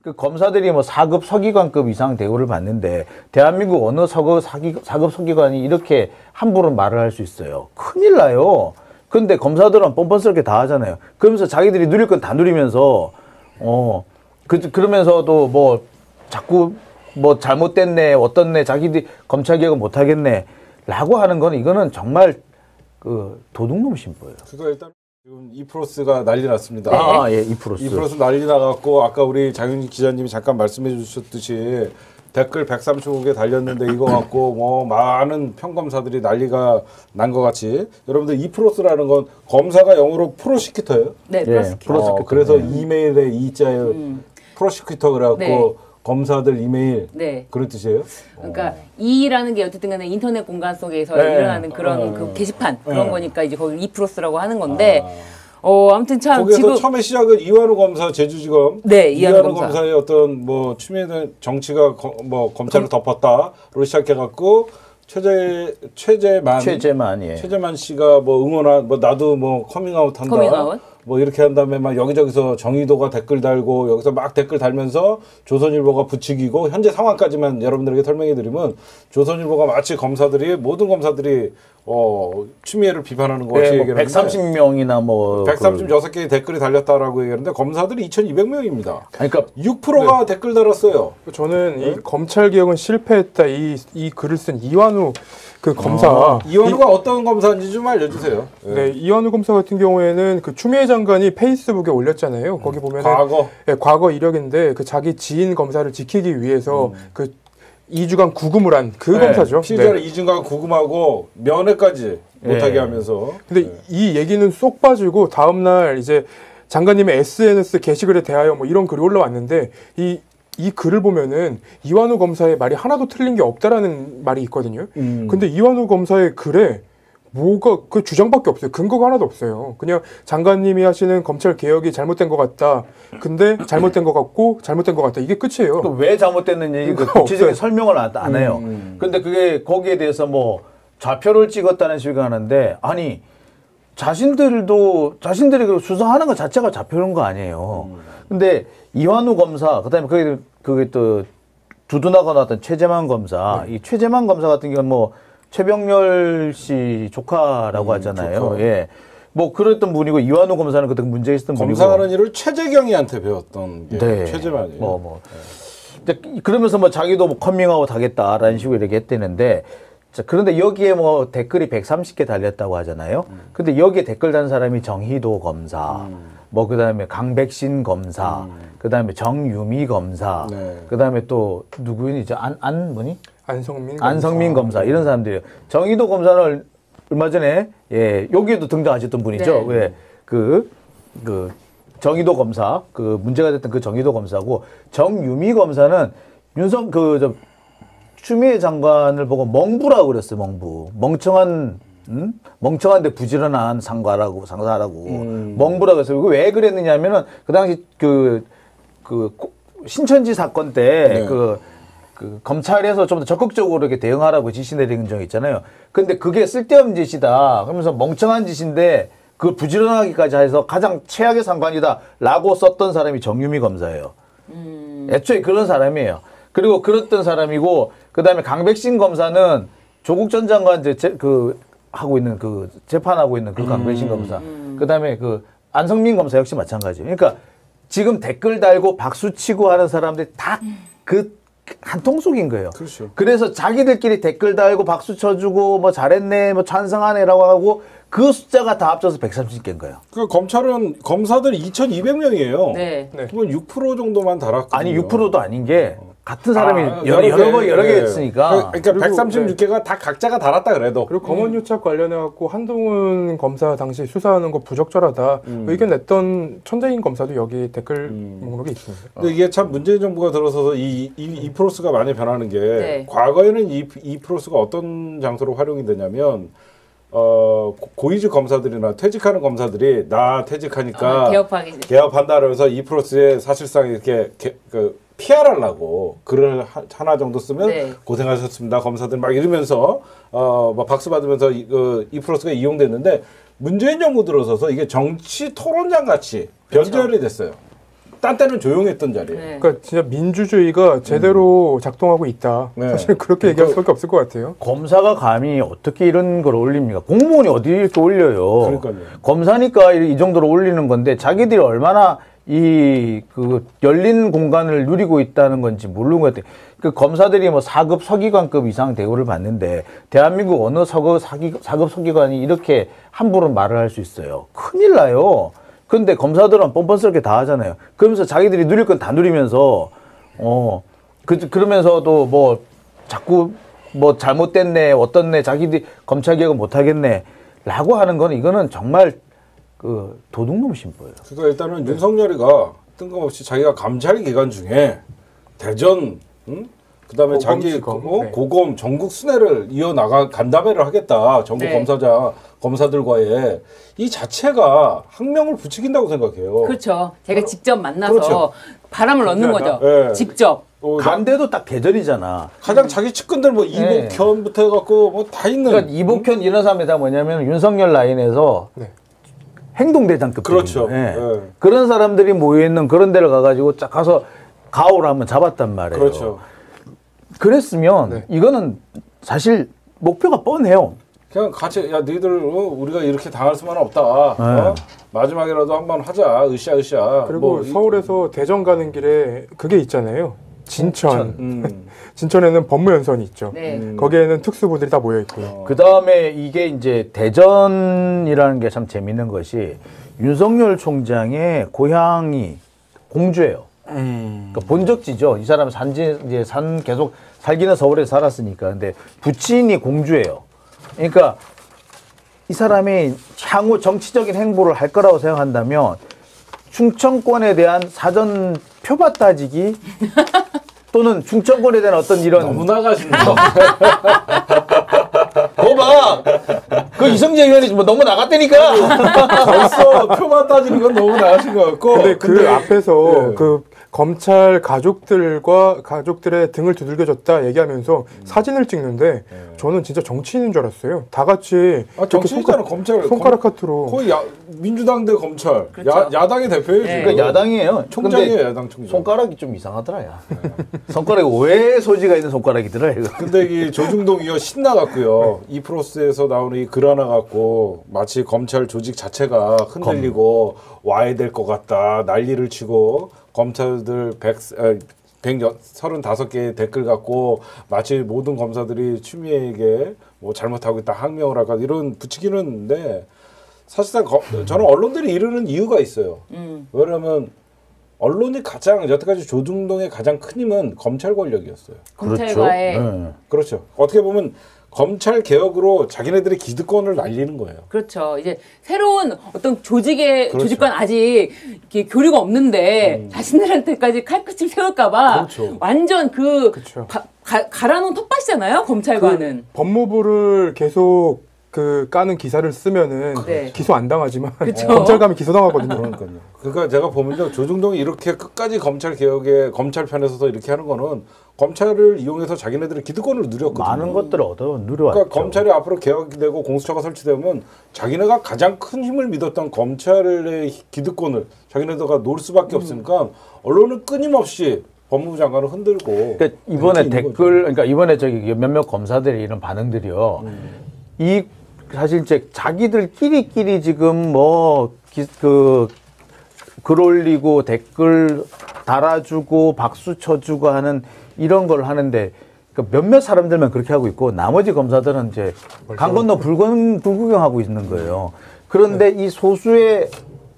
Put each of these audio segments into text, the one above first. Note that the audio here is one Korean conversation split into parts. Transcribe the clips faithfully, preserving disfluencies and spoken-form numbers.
그 검사들이 뭐 사 급 서기관급 이상 대우를 받는데 대한민국 어느 서급 사기, 사 급 서기관이 이렇게 함부로 말을 할 수 있어요. 큰일 나요. 근데 검사들은 뻔뻔스럽게 다 하잖아요. 그러면서 자기들이 누릴 건 다 누리면서 어 그, 그러면서도 뭐 자꾸 뭐 잘못됐네 어떻네 자기들이 검찰개혁을 못하겠네 라고 하는 건 이거는 정말 그 도둑놈 신보예요. 그거 일단 지금 이프로스가 난리 났습니다. 아, 예, 이프로스. 이프로스 난리 나갖고 아까 우리 장윤희 기자님이 잠깐 말씀해 주셨듯이 댓글 백삼십오 개 달렸는데 이거 갖고 뭐 많은 평검사들이 난리가 난 것 같이 여러분들 이프로스라는 건 검사가 영어로 프로시큐터예요? 네, 프로시큐터. 예, 어, 그래서 네. 이메일에 이자에 음. 프로시큐터 그래갖고 네. 검사들 이메일 네. 그런 뜻이에요? 그러니까 어. 이라는 게 어쨌든 간에 인터넷 공간 속에서 네. 일어나는 그런 어. 그 게시판 그런 네. 거니까 이제 거기 이프로스라고 하는 건데 아. 어 아무튼 참 거기서 지금 처음에 시작은 이완우 검사 제주지검 네 이완우, 이완우 검사. 검사의 어떤 뭐 추미애 정치가 거, 뭐 검찰을 검... 덮었다로 시작해갖고 최재 최재만 최재만 예. 최재만 씨가 뭐 응원한 뭐 나도 뭐 커밍아웃 한다 커밍아웃? 뭐 이렇게 한 다음에 막 여기저기서 정의도가 댓글 달고 여기서 막 댓글 달면서 조선일보가 부추기고 현재 상황까지만 여러분들에게 설명해 드리면 조선일보가 마치 검사들이 모든 검사들이 어 추미애를 비판하는 것이 네, 뭐 백삼십 명이나 뭐 백삼십육 개의 댓글이 달렸다라고 얘기하는데 검사들이 이천이백 명입니다. 그러니까 육 퍼센트가 네. 댓글 달았어요. 저는 네? 이 검찰 개혁은 실패했다 이 이 글을 쓴 이완우 그 검사 아, 이완우가 이, 어떤 검사인지 좀 알려주세요. 네. 네, 이완우 검사 같은 경우에는 그 추미애 장관이 페이스북에 올렸잖아요. 거기 보면 과거 네, 과거 이력인데 그 자기 지인 검사를 지키기 위해서 음. 그 이 주간 구금을 한 그 네, 검사죠. 피의자를 네. 이 주간 구금하고 면회까지 못하게 네. 하면서. 근데 네. 이 얘기는 쏙 빠지고 다음 날 이제 장관님의 에스엔에스 게시글에 대하여 뭐 이런 글이 올라왔는데 이 이 글을 보면은 이완우 검사의 말이 하나도 틀린 게 없다라는 말이 있거든요. 음. 근데 이완우 검사의 글에 뭐가 그 주장밖에 없어요. 근거가 하나도 없어요. 그냥 장관님이 하시는 검찰 개혁이 잘못된 것 같다. 근데 잘못된 것 같고 잘못된 것 같다. 이게 끝이에요. 왜 잘못됐는지 그 구체적인 설명을 안, 안 해요. 음. 근데 그게 거기에 대해서 뭐 좌표를 찍었다는 식으로 하는데 아니 자신들도 자신들이 수사하는 것 자체가 좌표는 거 아니에요. 음. 근데 이완우 검사 그다음에 그게 그게 또 두둔하고 나왔던 최재만 검사 네. 이 최재만 검사 같은 경우는 뭐 최병렬 씨 조카라고 음, 하잖아요. 조카. 예. 뭐 그랬던 분이고 이완우 검사는 그때 문제 있었던 분이고. 검사하는 일을 최재경이한테 배웠던 게 네. 최재만이에요. 뭐 뭐. 네. 그러면서 뭐 자기도 뭐 커밍아웃 하겠다라는 식으로 이렇게 했대는데 자, 그런데 여기에 뭐 댓글이 백삼십 개 달렸다고 하잖아요. 음. 근데 여기에 댓글 단 사람이 정희도 검사, 음. 뭐 그다음에 강백신 검사, 음. 그다음에 정유미 검사, 네. 그다음에 또 누구니? 안, 안 뭐니? 안성민 안성민 검사, 검사 이런 사람들이에요. 정희도 검사를 얼마 전에 예 여기에도 등장하셨던 분이죠. 네. 왜 그 그 정희도 검사 그 문제가 됐던 그 정희도 검사고 정유미 검사는 윤석 그 저 추미애 장관을 보고 멍부라고 그랬어요. 멍부 멍청한 음? 멍청한데 부지런한 상과라고 상사라고 음. 멍부라고 했어요. 왜 그랬느냐면은 그 당시 그 그 신천지 사건 때 그 네. 그 검찰에서 좀 더 적극적으로 이렇게 대응하라고 지시 내린 적 있잖아요. 근데 그게 쓸데없는 짓이다. 그러면서 멍청한 짓인데 그걸 부지런하기까지 해서 가장 최악의 상관이다라고 썼던 사람이 정유미 검사예요. 음. 애초에 그런 사람이에요. 그리고 그랬던 사람이고 그다음에 강백신 검사는 조국 전 장관 이제 제, 그 하고 있는 그 재판하고 있는 그 강백신 음. 검사. 음. 그다음에 그 안성민 검사 역시 마찬가지예요. 그러니까 지금 댓글 달고 박수 치고 하는 사람들이 다 그 한 통속인 거예요. 그렇죠. 그래서 자기들끼리 댓글 달고 박수 쳐주고 뭐 잘했네, 뭐 찬성하네라고 하고 그 숫자가 다 합쳐서 백삼십 개인 거예요. 그 검찰은 검사들이 이천이백 명이에요. 네. 네. 그건 육 퍼센트 정도만 달았거든요. 아니 육 퍼센트도 아닌 게 같은 사람이 아, 여러, 여러 번 여러 개 네. 했으니까. 그러니까 백삼십육 개가 네. 다 각자가 달았다 그래도. 그리고 검언유착 관련해 갖고 한동훈 검사 당시 수사하는 거 부적절하다 음. 의견 냈던 천재인 검사도 여기 댓글 음. 목록에 있습니다. 근데 이게 참 문재인 정부가 들어서서 이 이 프로스가 많이 변하는 게 네. 과거에는 이 이 프로스가 어떤 장소로 활용이 되냐면. 어 고위직 검사들이나 퇴직하는 검사들이 나 퇴직하니까 아, 개업하기 개업한다 그러면서 이 프로스에 사실상 이렇게 개, 그 피알하려고 글을 하, 하나 정도 쓰면 네. 고생하셨습니다 검사들 막 이러면서 어 막 박수 받으면서 이, 그, 이 프로스가 이용됐는데 문재인 정부 들어서서 이게 정치 토론장 같이 변절이 됐어요. 딴 때는 조용했던 자리예요. 네. 그러니까 진짜 민주주의가 제대로 작동하고 있다. 네. 사실 그렇게 얘기할 수밖에 없을 것 같아요. 검사가 감히 어떻게 이런 걸 올립니까? 공무원이 어디 이렇게 올려요? 그러니까요. 검사니까 이 정도로 올리는 건데 자기들이 얼마나 이 그 열린 공간을 누리고 있다는 건지 모르는 것 같아요. 그 검사들이 뭐 사급 서기관급 이상 대우를 받는데 대한민국 어느 서급 사기, 사급 서기관이 이렇게 함부로 말을 할 수 있어요? 큰일 나요. 근데 검사들은 뻔뻔스럽게 다 하잖아요. 그러면서 자기들이 누릴 건 다 누리면서 어 그, 그러면서도 뭐 자꾸 뭐 잘못됐네 어떻네 자기들이 검찰개혁을 못하겠네 라고 하는 거는 이거는 정말 그 도둑놈 심보예요. 그러니까 일단은 윤석열이가 뜬금없이 자기가 감찰 기간 중에 대전, 응? 그다음에 고검, 자기 지검, 어? 네. 고검 전국 순회를 이어 나가 간담회를 하겠다. 전국 네. 검사자 검사들과의 이 자체가 학명을 부추긴다고 생각해요. 그렇죠. 제가 직접 만나서 그렇죠. 바람을 넣는 거죠. 네. 직접. 어, 나- 간대도 딱 계절이잖아. 가장 자기 측근들 뭐 네. 이복현부터 해갖고 뭐 다 있는. 그러니까 이복현 이런 사람이 다 뭐냐면 윤석열 라인에서 네. 행동대장급. 그렇죠. 예. 네. 그런 사람들이 모여있는 그런 데를 가가지고 쫙 가서 가오를 한번 잡았단 말이에요. 그렇죠. 그랬으면 네. 이거는 사실 목표가 뻔해요. 그냥 같이 야 너희들 어, 우리가 이렇게 당할 수만은 없다. 어? 네. 마지막이라도 한번 하자. 으쌰으쌰. 그리고 뭐 이- 서울에서 대전 가는 길에 그게 있잖아요. 진천. 음. 진천에는 법무연수원이 있죠. 네. 음. 거기에는 특수부들이 다 모여 있고요. 그 다음에 이게 이제 대전이라는 게 참 재밌는 것이 윤석열 총장의 고향이 공주예요. 그러니까 본적지죠. 이 사람 산지 이제 산 계속 살기는 서울에 살았으니까. 근데 부친이 공주예요. 그러니까 이 사람이 향후 정치적인 행보를 할 거라고 생각한다면 충청권에 대한 사전 표밭 따지기 또는 충청권에 대한 어떤 이런 너무 나가신다. 거봐 그 이성재 의원이 뭐 너무 나갔다니까. 벌써 표만 따지는 건 너무 나가신 것 같고. 근데 그 앞에서 예. 그 검찰 가족들과 가족들의 등을 두들겨줬다 얘기하면서 사진을 찍는데 저는 진짜 정치인인 줄 알았어요. 다 같이 아, 이렇게 정치인이잖아 손가- 검찰. 손가락 검- 카트로. 거의 야, 민주당 대 검찰. 그렇죠. 야, 야당의 대표예요. 네. 지금. 그러니까 야당이에요. 총장이에요, 근데 야당 총장. 손가락이 좀 이상하더라, 야. 손가락이 오해 소지가 있는 손가락이더라, 이거. 근데 이 조중동 의원 신나갔고요. 이 프로스에서 나오는 이 글 하나 갖고 마치 검찰 조직 자체가 흔들리고 와야 될 것 같다 난리를 치고 검찰들 백 백삼십오 개의 댓글 갖고 마치 모든 검사들이 추미애에게 뭐 잘못하고 있다 항명을 할까 이런 부추기는데 사실상 거, 저는 언론들이 이러는 이유가 있어요. 음. 왜냐하면 언론이 가장 여태까지 조중동의 가장 큰 힘은 검찰 권력이었어요. 검찰과의 그렇죠. 네. 그렇죠. 어떻게 보면 검찰 개혁으로 자기네들의 기득권을 날리는 거예요. 그렇죠. 이제 새로운 어떤 조직의 그렇죠. 조직과는 아직 이렇게 교류가 없는데 자신들한테까지 칼끝을 세울까봐 그렇죠. 완전 그 그렇죠. 가, 가, 갈아놓은 텃밭이잖아요. 검찰과는. 법무부를 계속 그 까는 기사를 쓰면은 네. 기소 안 당하지만 그쵸. 검찰 가면 기소 당하거든요. 그러니까요. 그러니까 제가 보면요, 조중동이 이렇게 끝까지 검찰 개혁에 검찰 편에서도 이렇게 하는 거는 검찰을 이용해서 자기네들의 기득권을 누렸거든요. 많은 것들을 얻어 누려왔죠. 그러니까 검찰이 앞으로 개혁이 되고 공수처가 설치되면 자기네가 가장 큰 힘을 믿었던 검찰의 기득권을 자기네들가 놓을 수밖에 없으니까 언론은 끊임없이 법무부 장관을 흔들고. 그러니까 이번에 이렇게 있는 댓글, 거죠. 그러니까 이번에 저기 몇몇 검사들의 이런 반응들이요. 이 사실 이제 자기들끼리끼리 지금 뭐 그 글 올리고 댓글 달아주고 박수 쳐주고 하는 이런 걸 하는데 그러니까 몇몇 사람들만 그렇게 하고 있고 나머지 검사들은 이제 강 건너 불건 불구경하고 있는 거예요. 그런데 이 소수의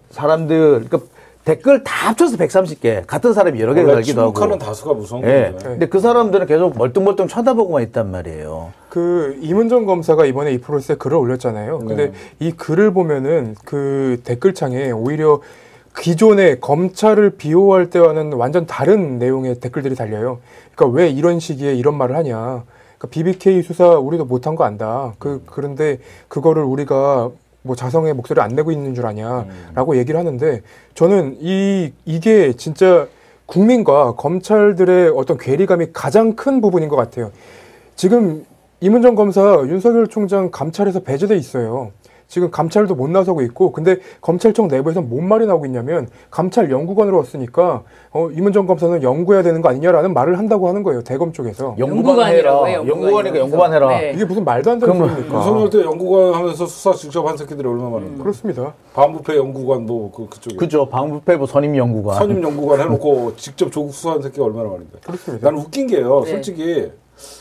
사람들 그러니까 댓글 다 합쳐서 백삼십 개 같은 사람이 여러 개가 원래 달기도 하고. 침묵하는 다수가 무서운 예. 거예요. 근데 그 사람들은 계속 멀뚱멀뚱 쳐다보고만 있단 말이에요. 그 이문정 검사가 이번에 이 프로그램에 글을 올렸잖아요. 근데 네. 이 글을 보면은 그 댓글창에 오히려 기존의 검찰을 비호할 때와는 완전 다른 내용의 댓글들이 달려요. 그러니까 왜 이런 시기에 이런 말을 하냐. 그러니까 비비케이 수사 우리도 못한 거 안다. 그 그런데 그거를 우리가 뭐 자성의 목소리를 안 내고 있는 줄 아냐라고 음. 얘기를 하는데 저는 이 이게 진짜 국민과 검찰들의 어떤 괴리감이 가장 큰 부분인 것 같아요. 지금 이문정 검사 윤석열 총장 감찰에서 배제돼 있어요. 지금 감찰도 못 나서고 있고, 근데 검찰청 내부에서 뭔 말이 나오고 있냐면 감찰 연구관으로 왔으니까 어, 임은정 검사는 연구해야 되는 거 아니냐라는 말을 한다고 하는 거예요. 대검 쪽에서. 연구관 해라. 연구관이라고 해요, 연구관이니까 연구관 해라. 네. 이게 무슨 말도 안 되는 그러면 소리입니까? 윤석열 때 연구관 하면서 수사 직접 한 새끼들이 얼마나 많은데. 그렇습니다. 반부패 연구관 뭐 그, 그쪽에. 그죠. 방부패부 선임 연구관. 선임 연구관 해놓고 직접 조국 수사한 새끼가 얼마나 많은데. 그렇습니다. 나는 웃긴 게요. 네. 솔직히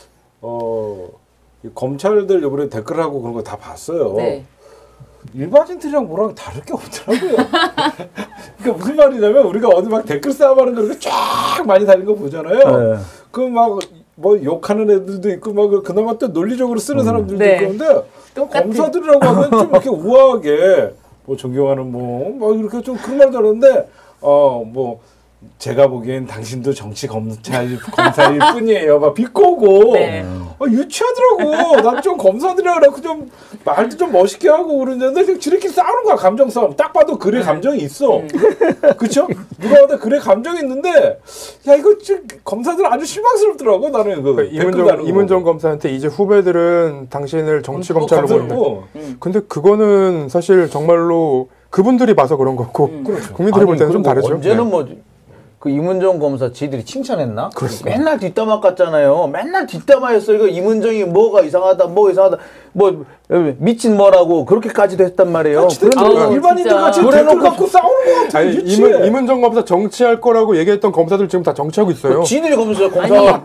어, 이 검찰들 이번에 댓글하고 그런 거 다 봤어요. 네. 일반인들이랑 뭐랑 다를 게 없더라고요. 그러니까 무슨 말이냐면 우리가 어디 막 댓글 싸움하는 거 이렇게 쫙 많이 달린 거 보잖아요. 네. 그 막 뭐 욕하는 애들도 있고 막 그나마 또 논리적으로 쓰는 사람들도 네. 있고 근데 또 검사들이라고 하면 좀 이렇게 우아하게 뭐 존경하는 뭐 막 이렇게 좀 그런 말도 하는데 어 뭐 제가 보기엔 당신도 정치 검찰 검사일 뿐이에요. 막 비꼬고 네. 아, 유치하더라고. 난 좀 검사들이라 그래고 좀 말도 좀 멋있게 하고 그러는데 저렇게 싸우는 거야. 감정 싸움. 딱 봐도 글에 감정이 있어. 그렇죠? 누가 봐도 글에 감정이 있는데 야 이거 좀 검사들 아주 실망스럽더라고. 나는 그 그러니까 댓글 임은정, 다는 거 임은정 보고. 검사한테 이제 후배들은 당신을 정치 검찰로 검사를 보는데. 뭐. 근데 그거는 사실 정말로 그분들이 봐서 그런 거고 그렇죠. 국민들이 볼 때는 좀 그리고 다르죠. 언제는 네. 뭐 그 임은정 검사 지들이 칭찬했나? 맨날 뒷담화 깠잖아요. 맨날 뒷담화였어. 이거 임은정이 뭐가 이상하다, 뭐가 이상하다, 뭐 미친 뭐라고 그렇게까지도 했단 말이에요. 지들 아우, 아, 일반인들 진짜. 같이 그래 댓글 놓고- 갖고 싸우는 거 같아. 아니, 유치해. 임은, 임은정 검사 정치할 거라고 얘기했던 검사들 지금 다 정치하고 있어요. 지들이 검사 검사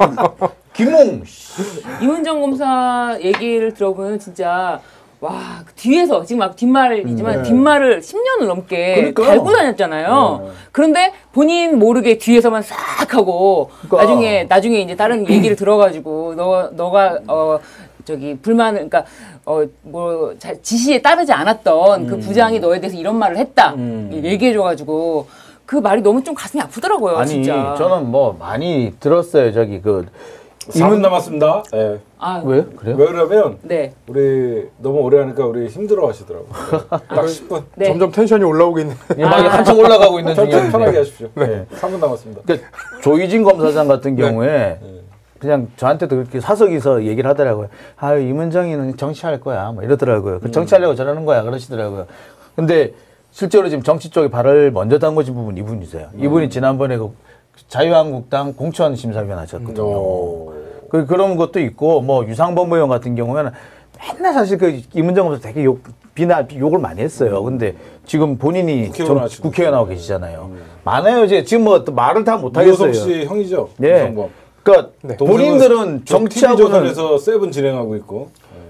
김웅 이문정 검사 얘기를 들어보면 진짜 와, 그 뒤에서 지금 막 뒷말이지만 네. 뒷말을 십 년을 넘게 그러니까요. 달고 다녔잖아요. 네. 그런데 본인 모르게 뒤에서만 싹 하고 그러니까. 나중에 나중에 이제 다른 얘기를 들어가지고 너 너가 어 저기 불만을 그러니까 어 뭐 지시에 따르지 않았던 그 부장이 너에 대해서 이런 말을 했다 얘기해줘가지고 그 말이 너무 좀 가슴이 아프더라고요. 아니 진짜. 저는 뭐 많이 들었어요. 저기 그 사 분 남았습니다. 네. 아, 왜 그래요? 왜 그러면 네. 우리 너무 오래 하니까 우리 힘들어 하시더라고요. 딱 십 분. 네. 점점 텐션이 올라오고 있는. 예, 막 한참 올라가고 있는 천천히 중이었는데. 편하게 하십시오. 네. 네. 삼 분 남았습니다. 그러니까 조희진 검사장 같은 경우에 그냥 저한테도 그렇게 사석에서 얘기를 하더라고요. 아, 임은정이는 정치할 거야. 뭐 이러더라고요. 그 정치하려고 저러는 거야. 그러시더라고요. 근데 실제로 지금 정치 쪽에 발을 먼저 담궈진 부분 이분이세요. 이분이 지난번에 그 자유한국당 공천심사위원 하셨거든요. 오. 그, 그런 것도 있고, 뭐, 유상법무위원 같은 경우에는 맨날 사실 그 임은정 검사 되게 욕, 비난, 욕을 많이 했어요. 근데 지금 본인이 국회의원 정- 하시고 국회의원 하고 계시잖아요. 많아요. 이제 지금 뭐 또 말을 다 못하겠어요. 유호성 씨 형이죠. 예. 유성범. 그러니까 네. 본인들은 정치하고는 정치하고에서 세븐 진행하고 있고.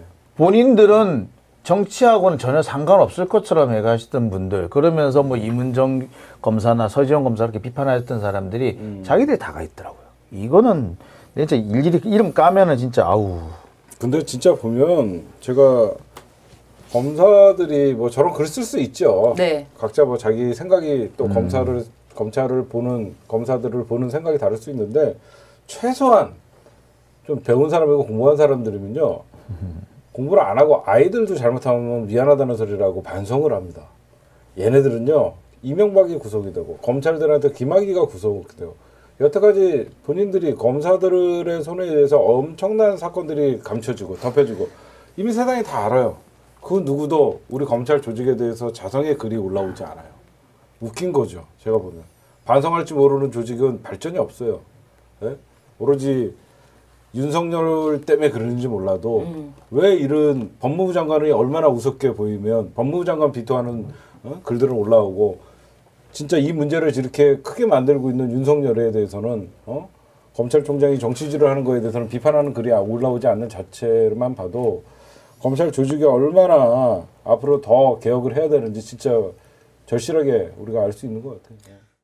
본인들은 정치하고는 전혀 상관없을 것처럼 해가시던 분들 그러면서 뭐 임은정 검사나 서지영 검사 이렇게 비판하셨던 사람들이 음. 자기들이 다가 있더라고요. 이거는 진짜 일일이 이름 까면은 진짜 아우. 근데 진짜 보면 제가 검사들이 뭐 저런 글 쓸 수 있죠. 네. 각자 뭐 자기 생각이 또 음. 검사를 검찰을 보는 검사들을 보는 생각이 다를 수 있는데 최소한 좀 배운 사람이고 공부한 사람들이면요 공부를 안 하고 아이들도 잘못하면 미안하다는 소리라고 반성을 합니다. 얘네들은요 이명박이 구속이 되고 검찰들한테 김학의가 구속이 되고 여태까지 본인들이 검사들의 손에 의해서 엄청난 사건들이 감춰지고 덮여지고 이미 세상이 다 알아요. 그 누구도 우리 검찰 조직에 대해서 자성의 글이 올라오지 않아요. 웃긴 거죠. 제가 보면. 반성할지 모르는 조직은 발전이 없어요. 네? 오로지 윤석열 때문에 그러는지 몰라도 음. 왜 이런 법무부 장관이 얼마나 우습게 보이면 법무부 장관 비토하는 어? 글들은 올라오고 진짜 이 문제를 이렇게 크게 만들고 있는 윤석열에 대해서는 어? 검찰총장이 정치질을 하는 거에 대해서는 비판하는 글이 올라오지 않는 자체만 봐도 검찰 조직이 얼마나 앞으로 더 개혁을 해야 되는지 진짜 절실하게 우리가 알 수 있는 것 같아요.